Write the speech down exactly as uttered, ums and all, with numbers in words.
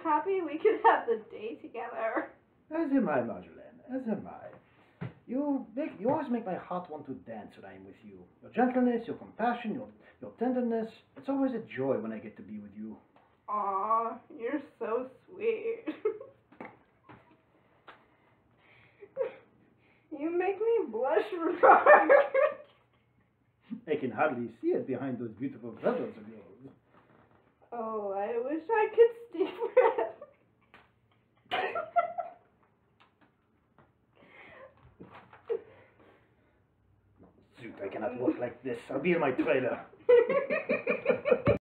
happy we could have the day together. As am I, Marjolaine, as am I. You make you always make my heart want to dance when I am with you. Your gentleness, your compassion, your your tenderness. It's always a joy when I get to be with you. Aw, you're so sweet. You make me blush, Bernard. I can hardly see it behind those beautiful feathers of yours. Oh, I wish I could stay forever. Shoot, I cannot walk like this. I'll be in my trailer.